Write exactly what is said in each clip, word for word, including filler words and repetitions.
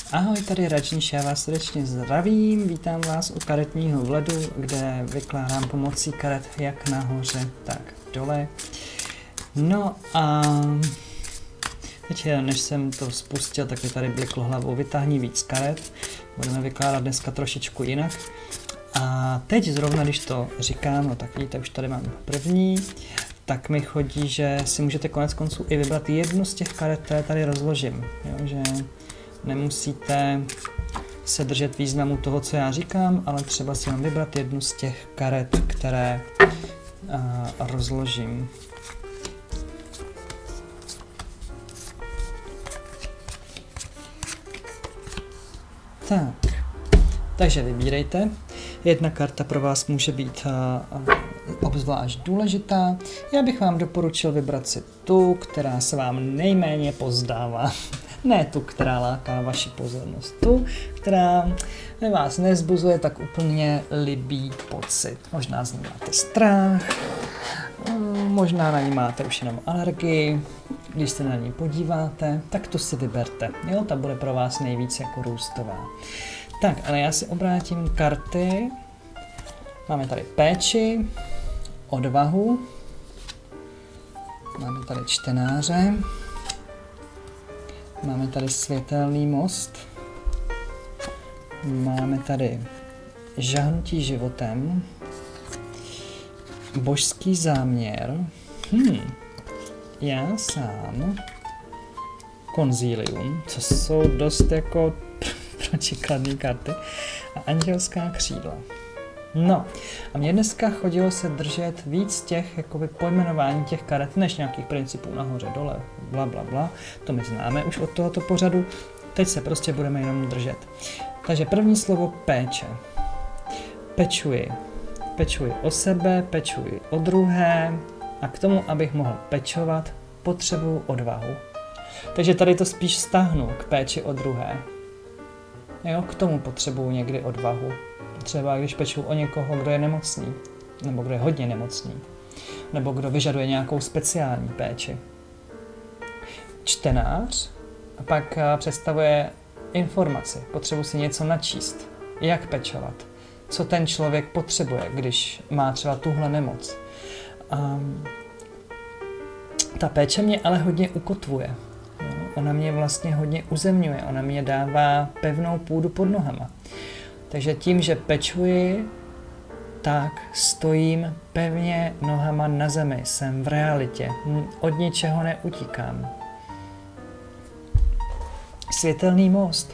Ahoj, tady Rajnish, já vás srdečně zdravím, vítám vás u karetního vledu, kde vykládám pomocí karet jak nahoře, tak dole. No a teď, než jsem to spustil, tak mi tady bliklo hlavou, vytáhni víc karet, budeme vykládat dneska trošičku jinak. A teď zrovna, když to říkám, no tak vidíte, už tady mám první, tak mi chodí, že si můžete konec konců i vybrat jednu z těch karet, které tady rozložím, jo, že nemusíte se držet významu toho, co já říkám, ale třeba si mám vybrat jednu z těch karet, které uh, rozložím. Tak, takže vybírejte. Jedna karta pro vás může být uh, obzvlášť důležitá. Já bych vám doporučil vybrat si tu, která se vám nejméně pozdává. Ne tu, která láká vaši pozornost. Tu, která ve vás nezbuzuje tak úplně libý pocit. Možná z ní máte strach, možná na ní máte už jenom alergii. Když se na ní podíváte, tak tu si vyberte. Jo, ta bude pro vás nejvíc jako růstová. Tak, ale já si obrátím karty. Máme tady péči, odvahu, máme tady čtenáře, máme tady světelný most, máme tady žahnutí životem, božský záměr, hmm, já sám, konzílium, co jsou dost jako protikladné karty, a andělská křídla. No, a mě dneska chodilo se držet víc těch jakoby pojmenování těch karet, než nějakých principů nahoře, dole, bla, bla, bla. To my známe už od tohoto pořadu. Teď se prostě budeme jenom držet. Takže první slovo péče. Pečuji. Pečuji o sebe, pečuji o druhé a k tomu, abych mohl pečovat, potřebuji odvahu. Takže tady to spíš vztahnu k péči o druhé. Jo, k tomu potřebuji někdy odvahu. Třeba když peču o někoho, kdo je nemocný, nebo kdo je hodně nemocný, nebo kdo vyžaduje nějakou speciální péči. Čtenář a pak představuje informaci, potřebuji si něco načíst, jak pečovat, co ten člověk potřebuje, když má třeba tuhle nemoc. Um, ta péče mě ale hodně ukotvuje. Ona mě vlastně hodně uzemňuje, ona mě dává pevnou půdu pod nohama. Takže tím, že pečuji, tak stojím pevně nohama na zemi, jsem v realitě, od ničeho neutíkám. Světelný most.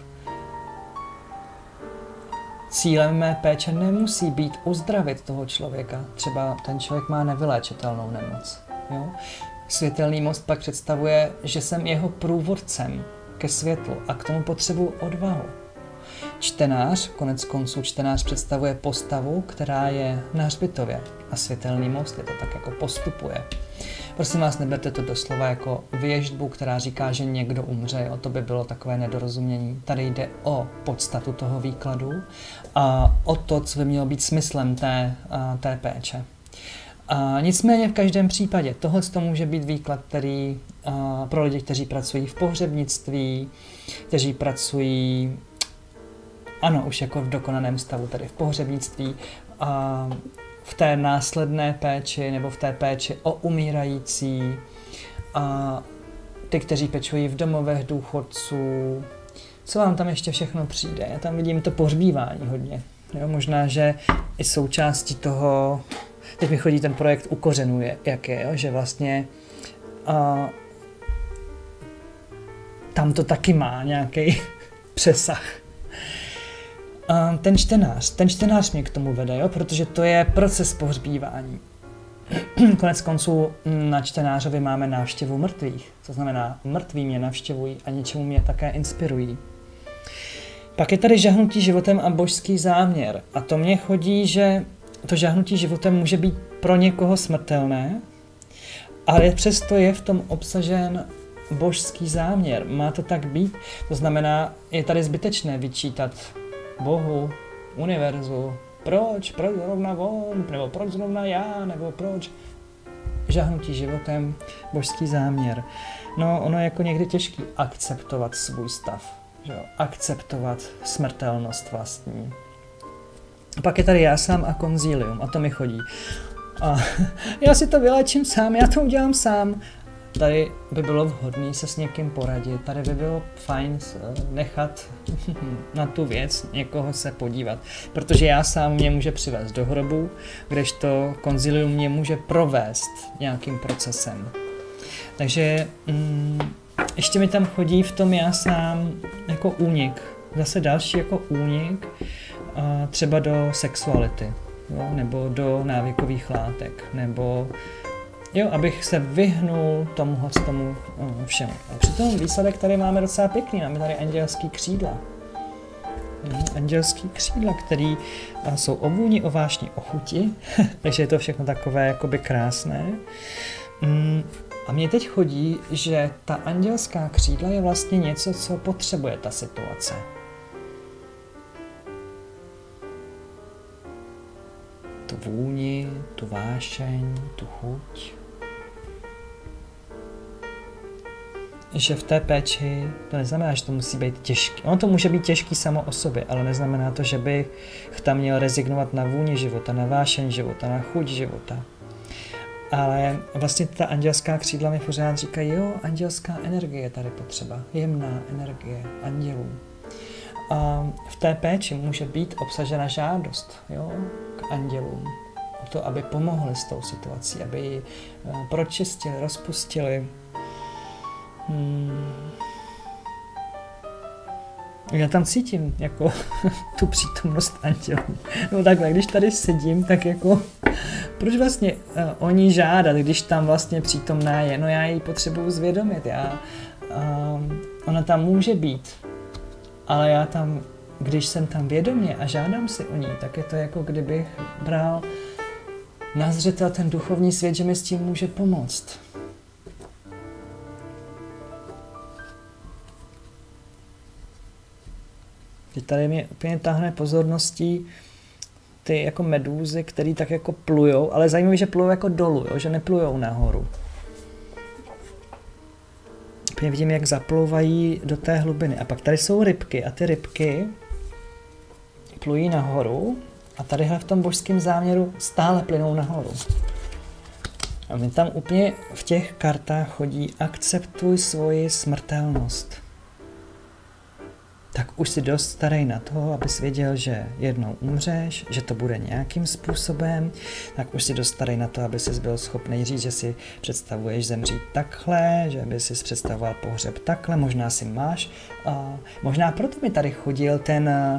Cílem mé péče nemusí být uzdravit toho člověka, třeba ten člověk má nevyléčitelnou nemoc. Jo? Světelný most pak představuje, že jsem jeho průvodcem ke světlu a k tomu potřebuji odvahu. Čtenář, konec konců čtenář představuje postavu, která je na hřbitově a světelný most je to tak jako postupuje. Prosím vás, neberte to doslova jako věštbu, která říká, že někdo umře, jo? To by bylo takové nedorozumění. Tady jde o podstatu toho výkladu a o to, co by mělo být smyslem té, a, té péče. A nicméně v každém případě tohle to může být výklad, který a, pro lidi, kteří pracují v pohřebnictví, kteří pracují ano, už jako v dokonaném stavu, tady v pohřebnictví, a v té následné péči nebo v té péči o umírající, a ty, kteří pečují v domovech důchodců, co vám tam ještě všechno přijde. Já tam vidím to pohřbívání hodně. Jo, možná, že i součástí toho, teď mi chodí ten projekt U kořenů, jak je, jo, že vlastně a, tam to taky má nějaký přesah. Ten čtenář, ten čtenář mě k tomu vede, jo? Protože to je proces pohřbívání. Konec konců na čtenářovi máme návštěvu mrtvých, to znamená, mrtví mě navštěvují a něčemu mě také inspirují. Pak je tady žahnutí životem a božský záměr. A to mě chodí, že to žahnutí životem může být pro někoho smrtelné, ale přesto je v tom obsažen božský záměr. Má to tak být? To znamená, je tady zbytečné vyčítat Bohu, univerzu, proč, proč zrovna on, nebo proč zrovna já, nebo proč žahnutí životem, božský záměr. No, ono je jako někdy těžký akceptovat svůj stav, že jo, akceptovat smrtelnost vlastní. A pak je tady já sám a konzílium, a to mi chodí. A já si to vyléčím sám, já to udělám sám. Tady by bylo vhodné se s někým poradit, tady by bylo fajn nechat na tu věc někoho se podívat, protože já sám mě může přivést do hrobu, kdežto konzilium mě může provést nějakým procesem. Takže mm, ještě mi tam chodí v tom já sám jako únik, zase další jako únik, a třeba do sexuality, jo, nebo do návykových látek, nebo jo, abych se vyhnul tomuhle tomu no, všemu. A přitom výsledek tady máme docela pěkný, máme tady andělský křídla. Andělský křídla, který jsou o vůni, o vášni, o chuti, takže je to všechno takové jakoby krásné. A mně teď chodí, že ta andělská křídla je vlastně něco, co potřebuje ta situace. Tu vůni, tu vášeň, tu chuť. Že v té péči, to neznamená, že to musí být těžký. Ono to může být těžký samo o sobě, ale neznamená to, že bych tam měl rezignovat na vůni života, na vášeň života, na chuť života. Ale vlastně ta andělská křídla mi pořád říkají, jo, andělská energie je tady potřeba, jemná energie andělů. A v té péči může být obsažena žádost, jo, k andělům. O to, aby pomohli s tou situací, aby ji pročistili, rozpustili. Hmm. Já tam cítím jako tu přítomnost andělů. No takhle, když tady sedím, tak jako proč vlastně uh, o ní žádat, když tam vlastně přítomná je? No já ji potřebuju zvědomit. Já, uh, ona tam může být, ale já tam, když jsem tam vědomě a žádám si o ní, tak je to jako kdybych bral na zřetel ten duchovní svět, že mi s tím může pomoct. Teď tady mě úplně táhne pozorností ty jako medúzy, které tak jako plujou, ale zajímavé, že plujou jako dolů, jo? Že neplujou nahoru. Úplně vidím, jak zaplouvají do té hlubiny. A pak tady jsou rybky a ty rybky plují nahoru a tadyhle v tom božském záměru stále plynou nahoru. A mi tam úplně v těch kartách chodí akceptuj svoji smrtelnost. Tak už si dost starý na to, abys věděl, že jednou umřeš, že to bude nějakým způsobem, tak už si dost starý na to, aby jsi byl schopný říct, že si představuješ zemřít takhle, že by si představoval pohřeb takhle, možná si máš. Uh, možná proto mi tady chodil ten uh,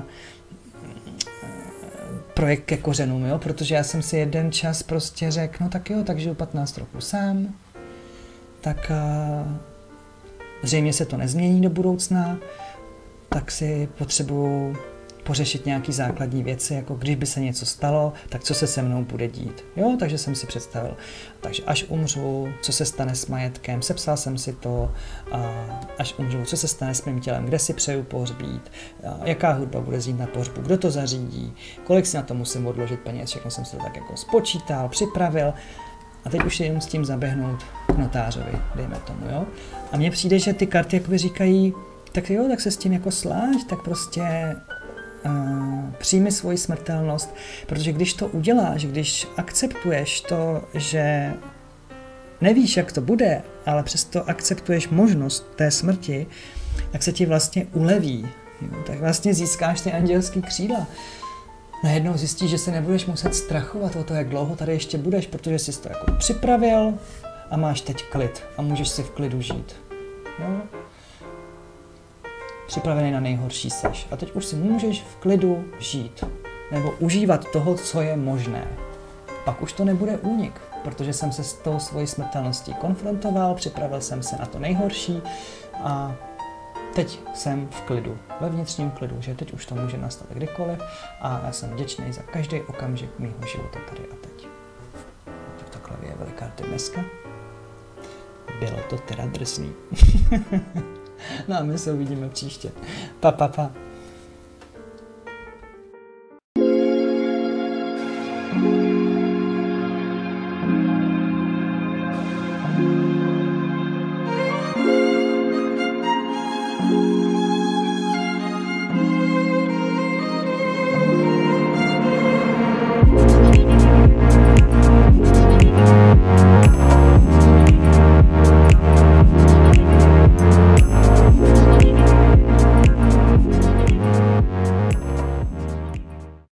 projekt ke kořenům, jo? Protože já jsem si jeden čas prostě řekl, no tak jo, tak žiju patnáct roků sám, tak uh, zřejmě se to nezmění do budoucna, tak si potřebuju pořešit nějaký základní věci, jako když by se něco stalo, tak co se se mnou bude dít. Jo, takže jsem si představil. Takže až umřu, co se stane s majetkem, sepsal jsem si to, a až umřu, co se stane s mým tělem, kde si přeju pohřbít, jaká hudba bude znít na pohřbu, kdo to zařídí, kolik si na to musím odložit peněz, všechno jsem si to tak jako spočítal, připravil. A teď už jenom s tím zaběhnout k notářovi, dejme tomu, jo. A mně přijde, že ty karty jakoby říkají, tak jo, tak se s tím jako sláď, tak prostě uh, přijmi svoji smrtelnost, protože když to uděláš, když akceptuješ to, že nevíš, jak to bude, ale přesto akceptuješ možnost té smrti, tak se ti vlastně uleví. Jo? Tak vlastně získáš ty andělský křídla. Najednou zjistíš, že se nebudeš muset strachovat o to, jak dlouho tady ještě budeš, protože jsi to jako připravil a máš teď klid a můžeš si v klidu žít. Jo? Připravený na nejhorší seš. A teď už si můžeš v klidu žít. Nebo užívat toho, co je možné. Pak už to nebude únik, protože jsem se s tou svojí smrtelností konfrontoval, připravil jsem se na to nejhorší a teď jsem v klidu, ve vnitřním klidu, že teď už to může nastat kdykoliv a já jsem vděčný za každý okamžik mýho života tady a teď. Tak takhle vyjevily karty dneska. Bylo to teda drsný. No a my se uvidíme příště. Pa, pa, pa.